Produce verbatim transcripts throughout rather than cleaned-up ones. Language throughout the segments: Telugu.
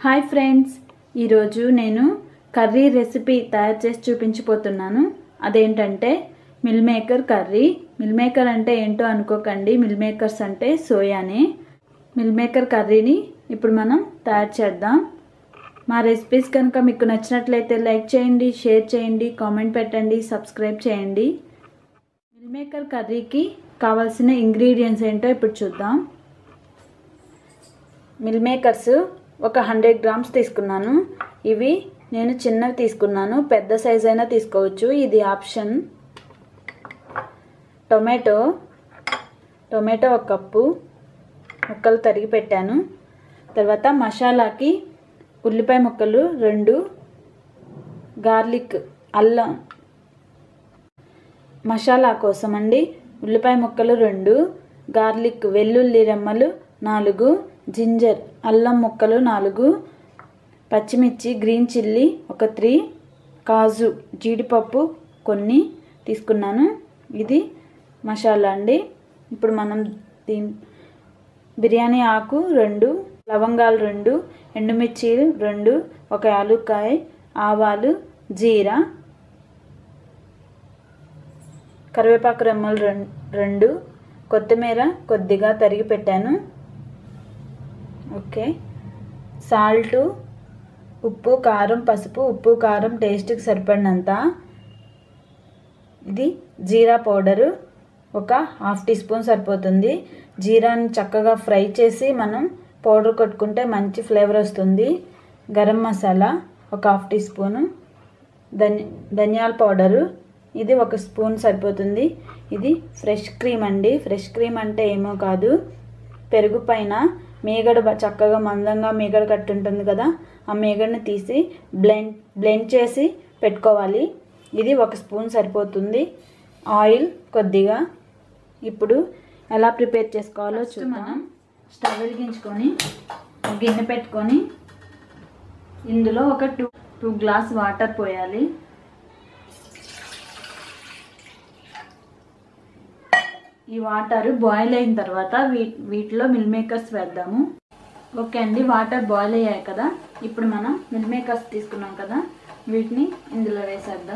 హాయ్ ఫ్రెండ్స్, ఈరోజు నేను కర్రీ రెసిపీ తయారు చేసి చూపించబోతున్నాను. అదేంటంటే meal maker curry. Meal maker అంటే ఏంటో అనుకోకండి, మిల్ మేకర్స్ అంటే సోయానే. మిల్ మేకర్ కర్రీని ఇప్పుడు మనం తయారు చేద్దాం. మా రెసిపీస్ కనుక మీకు నచ్చినట్లయితే లైక్ చేయండి, షేర్ చేయండి, కామెంట్ పెట్టండి, సబ్స్క్రైబ్ చేయండి. మిల్ మేకర్ కర్రీకి కావాల్సిన ఇంగ్రీడియంట్స్ ఏంటో ఇప్పుడు చూద్దాం. మిల్ మేకర్స్ ఒక హండ్రెడ్ గ్రామ్స్ తీసుకున్నాను. ఇవి నేను చిన్నవి తీసుకున్నాను, పెద్ద సైజ్ అయినా తీసుకోవచ్చు, ఇది ఆప్షన్. టొమాటో టొమాటో ఒక కప్పు ముక్కలు తరిగి పెట్టాను. తర్వాత మసాలాకి ఉల్లిపాయ ముక్కలు రెండు, గార్లిక్ అల్లం మసాలా కోసం అండి ఉల్లిపాయ ముక్కలు రెండు, గార్లిక్ వెల్లుల్లి రెమ్మలు నాలుగు, జింజర్ అల్లం ముక్కలు నాలుగు, పచ్చిమిర్చి గ్రీన్ చిల్లీ ఒక త్రీ, కాజు జీడిపప్పు కొన్ని తీసుకున్నాను. ఇది మసాలా అండి. ఇప్పుడు మనం దీని బిర్యానీ ఆకు రెండు, లవంగాలు రెండు, ఎండుమిర్చి రెండు, ఒక యాలుక్కాయ, ఆవాలు, జీరా, కరివేపాకు రెమ్మలు రెండు, కొత్తిమీర కొద్దిగా తరిగి పెట్టాను. ఓకే, సాల్టు, ఉప్పు, కారం, పసుపు, ఉప్పు కారం టేస్ట్కి సరిపడినంత. ఇది జీరా పౌడరు ఒక హాఫ్ టీ స్పూన్ సరిపోతుంది. జీరాని చక్కగా ఫ్రై చేసి మనం పౌడర్ కొట్టుకుంటే మంచి ఫ్లేవర్ వస్తుంది. గరం మసాలా ఒక హాఫ్ టీ స్పూను, ధని ధనియాల పౌడరు ఇది ఒక స్పూన్ సరిపోతుంది. ఇది ఫ్రెష్ క్రీమ్ అండి. ఫ్రెష్ క్రీమ్ అంటే ఏమో కాదు, పెరుగు పైన మీగడ చక్కగా మందంగా మీగడ కట్టి ఉంటుంది కదా, ఆ మీగడని తీసి బ్లెండ్ బ్లెండ్ చేసి పెట్టుకోవాలి. ఇది ఒక స్పూన్ సరిపోతుంది. ఆయిల్ కొద్దిగా. ఇప్పుడు ఎలా ప్రిపేర్ చేసుకోవాలో చూద్దాం. మనం స్టవ్ వెలిగించుకొని గిన్నె పెట్టుకొని ఇందులో ఒక టూ టూ గ్లాస్ వాటర్ పోయాలి. ఈ వాటర్ బాయిల్ అయిన తర్వాత వీ వీటిలో మిల్ మేకర్స్ వేద్దాము. ఓకే అండి, వాటర్ బాయిల్ అయ్యాయి కదా, ఇప్పుడు మనం మిల్ మేకర్స్ తీసుకున్నాం కదా, వీటిని ఇందులో వేసేద్దాం.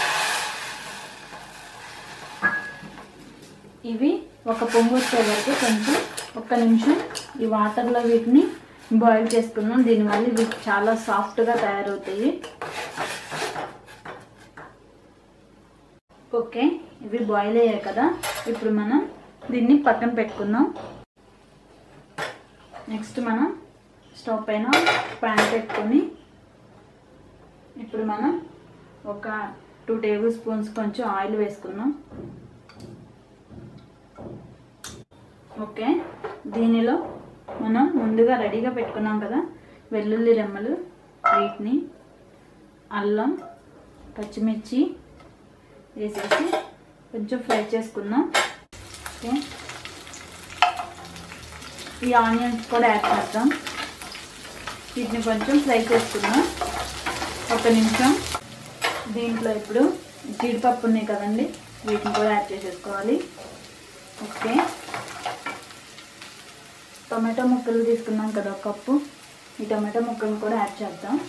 ఇవి ఒక పొంగు వచ్చే వరకు కొంచెం ఒక్క నిమిషం ఈ వాటర్లో వీటిని బాయిల్ చేసుకున్నాం. దీనివల్ల ఇవి చాలా సాఫ్ట్గా తయారవుతాయి. ఓకే, ఇవి బాయిల్ అయ్యాయి కదా, ఇప్పుడు మనం దీన్ని పక్కన పెట్టుకుందాం. నెక్స్ట్ మనం స్టవ్ పైన ప్యాన్ పెట్టుకొని ఇప్పుడు మనం ఒక టూ టేబుల్ స్పూన్స్ కొంచెం ఆయిల్ వేసుకుందాం. ఓకే, దీనిలో మనం ముందుగా రెడీగా పెట్టుకున్నాం కదా వెల్లుల్లి రెమ్మలు, వీటిని అల్లం పచ్చిమిర్చి వేసేసి కొంచెం ఫ్రై చేసుకుందాం. ఓకే, ఈ ఆనియన్స్ కూడా యాడ్ చేద్దాం. వీటిని కొంచెం ఫ్రై చేసుకుందాం ఒక నిమిషం. దీంట్లో ఇప్పుడు జీడిపప్పు ఉన్నాయి కదండి, వీటిని కూడా యాడ్ చేసేసుకోవాలి. ఓకే, టొమాటో ముక్కలు తీసుకున్నాం కదా ఒక కప్పు, ఈ టొమాటో ముక్కలు కూడా యాడ్ చేద్దాం.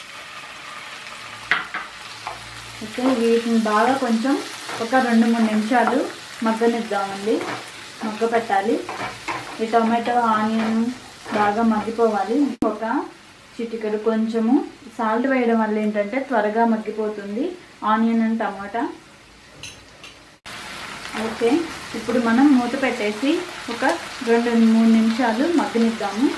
ఓకే, వీటిని బాగా కొంచెం ఒక రెండు మూడు నిమిషాలు మగ్గనిద్దామండి, మగ్గ పెట్టాలి. ఈ టొమాటో ఆనియన్ బాగా మగ్గిపోవాలి. ఒక చిటికెడు కొంచెము సాల్ట్ వేయడం వల్ల ఏంటంటే త్వరగా మగ్గిపోతుంది ఆనియన్ అండ్ టమాటా. ఓకే, ఇప్పుడు మనం మూత పెట్టేసి ఒక రెండు మూడు నిమిషాలు మగ్గనిద్దాము.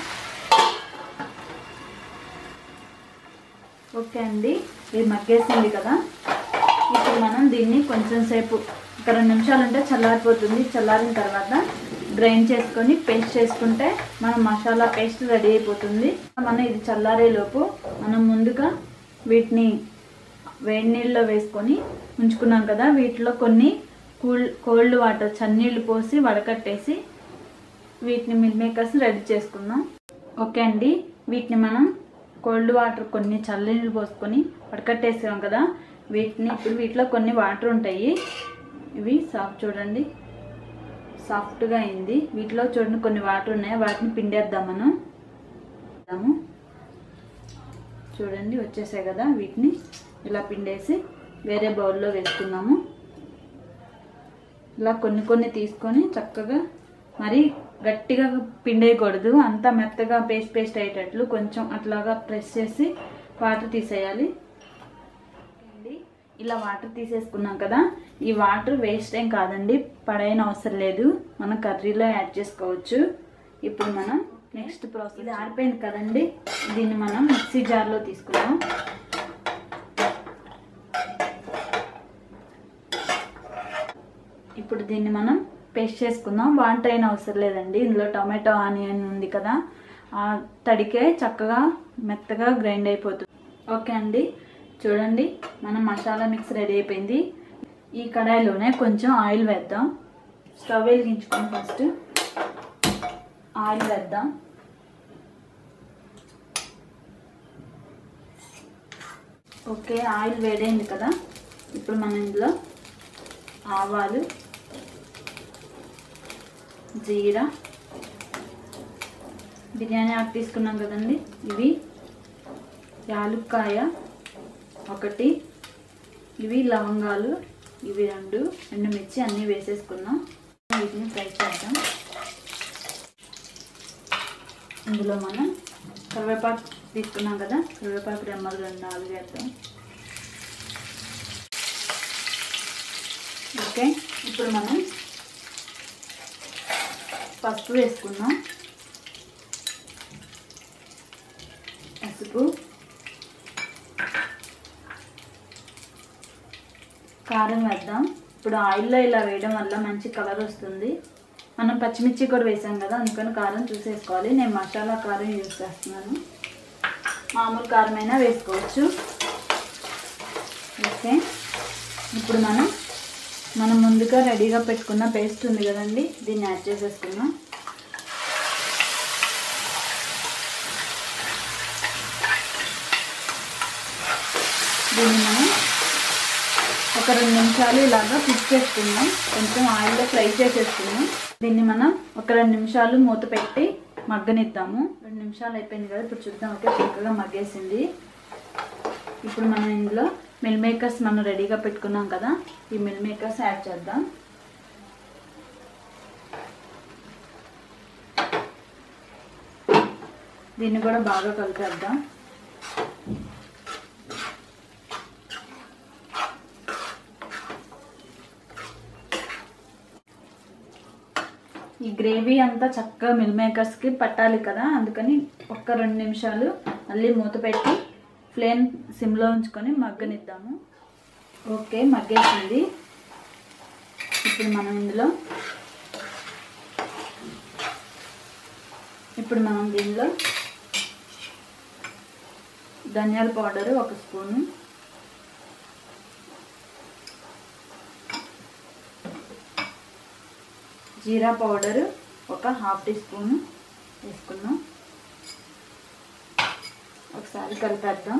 ఓకే అండి, ఇది మగ్గేసింది కదా, ఇప్పుడు మనం దీన్ని కొంచెం సేపు ఒక రెండు నిమిషాలు ఉంటే చల్లారిపోతుంది. చల్లారిన తర్వాత గ్రైండ్ చేసుకొని పేస్ట్ చేసుకుంటే మన మసాలా పేస్ట్ రెడీ అయిపోతుంది. మనం ఇది చల్లారేలోపు మనం ముందుగా వీటిని వేడి నీళ్ళలో వేసుకొని ఉంచుకున్నాం కదా, వీటిలో కొన్ని కూల్ కోల్డ్ వాటర్ చన్నీళ్ళు పోసి వడకట్టేసి వీటిని మిల్ మేకర్స్ రెడీ చేసుకుందాం. ఓకే అండి, వీటిని మనం కోల్డ్ వాటర్ కొన్ని చల్లనీళ్ళు పోసుకొని వడకట్టేసాం కదా, వీటిని ఇప్పుడు వీటిలో కొన్ని వాటర్ ఉంటాయి. ఇవి సాఫ్ట్ చూడండి, సాఫ్ట్గా అయింది. వీటిలో చూడండి కొన్ని వాటర్ ఉన్నాయి, వాటిని పిండేద్దాం మనం. చూడండి వచ్చేసాయి కదా, వీటిని ఇలా పిండేసి వేరే బౌల్లో వేసుకున్నాము. ఇలా కొన్ని కొన్ని తీసుకొని చక్కగా, మరి గట్టిగా పిండేయకూడదు, అంతా మెత్తగా పేస్ట్ పేస్ట్ అయ్యేటట్లు కొంచెం అట్లాగా ప్రెస్ చేసి వాటర్ తీసేయాలి. ఇలా వాటర్ తీసేసుకున్నాం కదా, ఈ వాటర్ వేస్ట్ ఏం కాదండి, పడైన అవసరం లేదు, మనం కర్రీలో యాడ్ చేసుకోవచ్చు. ఇప్పుడు మనం నెక్స్ట్ ప్రాసెస్, ఇది ఆరిపోయింది కదండి, దీన్ని మనం మిక్సీ జార్లో తీసుకుందాం. ఇప్పుడు దీన్ని మనం పేస్ట్ చేసుకుందాం. వాటర్ అయిన అవసరం లేదండి, ఇందులో టొమాటో ఆనియన్ ఉంది కదా, ఆ తడికే చక్కగా మెత్తగా గ్రైండ్ అయిపోతుంది. ఓకే అండి, చూడండి మన మసాలా మిక్స్ రెడీ అయిపోయింది. ఈ కడాయిలోనే కొంచెం ఆయిల్ వేద్దాం. స్టవ్ వెలిగించుకొని ఫస్ట్ ఆయిల్ వేద్దాం. ఓకే, ఆయిల్ వేడైంది కదా, ఇప్పుడు మనం ఇందులో ఆవాలు, జీరా, బిర్యానీ ఆకు తీసుకున్నాం కదండి, ఇవి, యాలుక్కాయ ఒకటి, ఇవి లవంగాలు, ఇవి రెండు, ఎండుమిర్చి అన్నీ వేసేసుకున్నాం. వీటిని ఫ్రై చేద్దాం. ఇందులో మనం కరివేపాకు తీసుకున్నాం కదా, కరివేపాకు రెమ్మలు రెండు నాలుగు వేద్దాం. ఓకే, ఇప్పుడు మనం పసుపు వేసుకున్నాం, పసుపు, కారం వేద్దాం. ఇప్పుడు ఆయిల్లో ఇలా వేయడం వల్ల మంచి కలర్ వస్తుంది. మనం పచ్చిమిర్చి కూడా వేసాం కదా, అందుకని కారం చూసేసుకోవాలి. నేను మసాలా కారం యూజ్ చేస్తున్నాను, మామూలు కారం అయినా వేసుకోవచ్చు. ఓకే, ఇప్పుడు మనం మనం ముందుగా రెడీగా పెట్టుకున్న పేస్ట్ ఉంది కదండి, దీన్ని యాడ్ చేసేసుకున్నాం. దీన్ని మనం ఒక రెండు నిమిషాలు ఇలాగా కుక్ చేసుకుందాం, కొంచెం ఆయిల్లో ఫ్రై చేసేసుకుందాం. దీన్ని మనం ఒక రెండు నిమిషాలు మూత పెట్టి మగ్గనిద్దాము. రెండు నిమిషాలు అయిపోయింది కదా, ఇప్పుడు చూద్దాం. ఓకే, చక్కగా మగ్గేసింది. ఇప్పుడు మనం ఇందులో మిల్ మేకర్స్ మనం రెడీగా పెట్టుకున్నాం కదా, ఈ మిల్ మేకర్స్ యాడ్ చేద్దాం. దీన్ని కూడా బాగా కలిపేద్దాం. ఈ గ్రేవీ అంతా చక్కగా మిల్ మేకర్స్కి పట్టాలి కదా, అందుకని ఒక్క రెండు నిమిషాలు మళ్ళీ మూత పెట్టి ఫ్లేమ్ సిమ్లో ఉంచుకొని మగ్గనిద్దాము. ఓకే, మగ్గేసింది. ఇప్పుడు మనం ఇందులో ఇప్పుడు మనం దీనిలో ధనియాల పౌడరు ఒక స్పూను, జీరా పౌడరు ఒక హాఫ్ టీ స్పూను వేసుకున్నాం. ఒకసారి కలిపేద్దాం.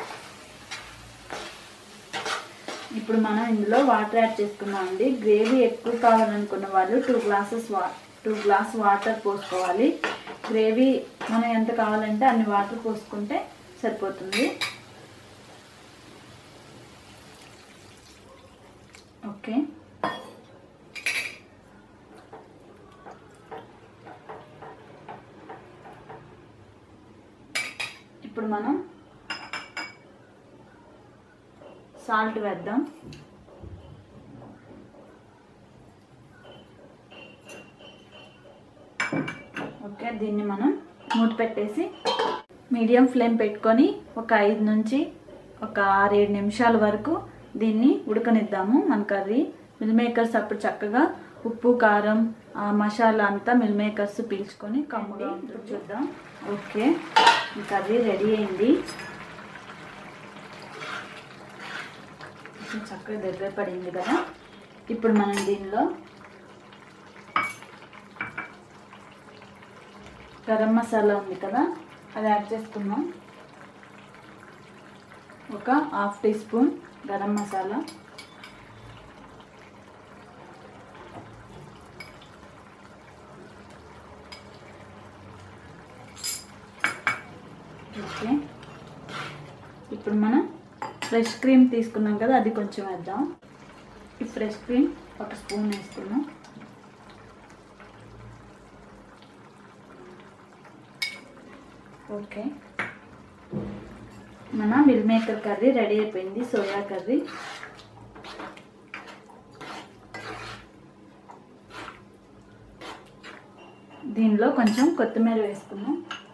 ఇప్పుడు మనం ఇందులో వాటర్ యాడ్ చేసుకున్నాం అండి. గ్రేవీ ఎక్కువ కావాలనుకున్న వాళ్ళు టూ గ్లాసెస్ వా టూ గ్లాస్ వాటర్ పోసుకోవాలి. గ్రేవీ మనం ఎంత కావాలంటే అన్ని వాటర్ పోసుకుంటే సరిపోతుంది. ఓకే, ఇప్పుడు మనం సాల్ట్ వేద్దాం. ఓకే, దీన్ని మనం మూత పెట్టేసి మీడియం ఫ్లేమ్ పెట్టుకొని ఒక ఐదు నుంచి ఒక ఆరేడు నిమిషాల వరకు దీన్ని ఉడకనిద్దాము. మన కర్రీ మిల్ మేకర్స్ అప్పుడు చక్కగా ఉప్పు కారం మసాలా అంతా మిల్ మేకర్స్ పీల్చుకొని కమ్ముగా ఉంటుంది. చూద్దాం. ఓకే, ఈ కర్రీ రెడీ అయింది. చక్కగా దగ్గర పడింది కదా. ఇప్పుడు మనం దీనిలో గరం మసాలా ఉంది కదా, అది యాడ్ చేసుకుందాం. ఒక half teaspoon garam masala, okay, ఇప్పుడు మనం ఫ్రెష్ క్రీమ్ తీసుకున్నాం కదా, అది కొంచెం వేద్దాం. ఈ ఫ్రెష్ క్రీమ్ ఒక స్పూన్ వేసుకున్నాం. ఓకే, మన మిల్ మేకర్ కర్రీ రెడీ అయిపోయింది, సోయా కర్రీ. దీనిలో కొంచెం కొత్తిమీర వేసుకున్నాం.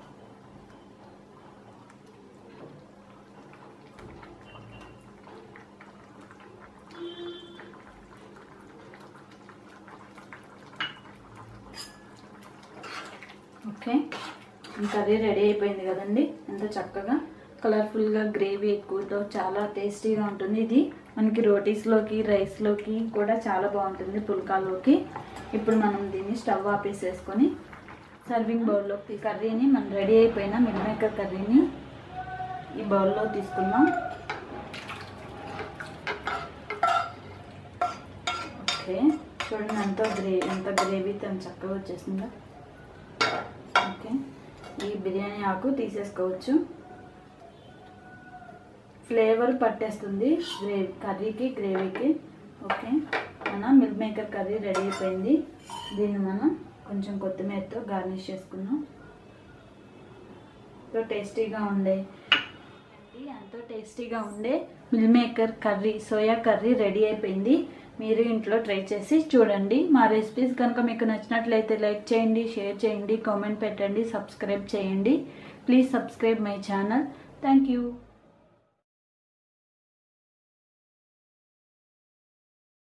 ఓకే, కర్రీ రెడీ అయిపోయింది కదండి. ఎంత చక్కగా కలర్ఫుల్గా గ్రేవీ ఎక్కువతో చాలా టేస్టీగా ఉంటుంది. ఇది మనకి రోటీస్లోకి రైస్లోకి కూడా చాలా బాగుంటుంది, పుల్కాలోకి. ఇప్పుడు మనం దీన్ని స్టవ్ ఆపేసేసుకొని సర్వింగ్ బౌల్లో కర్రీని మనం రెడీ అయిపోయిన మిల్ మేకర్ కర్రీని ఈ బౌల్లో తీసుకుందాం. ఓకే, చూడండి ఎంత గ్రే ఎంత గ్రేవీతో చక్కగా వచ్చేసిందో. ఓకే, ఈ బిర్యానీ ఆకు తీసేసుకోవచ్చు, ఫ్లేవర్ పట్టేస్తుంది గ్రేవీ కర్రీకి గ్రేవీకి. ఓకే, మన మిల్ మేకర్ కర్రీ రెడీ అయిపోయింది. దీన్ని మనం కొంచెం కొత్తిమీరతో గార్నిష్ చేసుకున్నాం. ఎంతో టేస్టీగా ఉండే ఎంతో టేస్టీగా ఉండే meal maker curry, soya curry ready అయిపోయింది. మీరు ఇంట్లో ట్రై చేసి చూడండి. మా రెసిపీస్ కనుక మీకు నచ్చినట్లయితే లైక్ చేయండి, షేర్ చేయండి, కామెంట్ పెట్టండి, సబ్స్క్రైబ్ చేయండి. Please subscribe my channel. Thank you.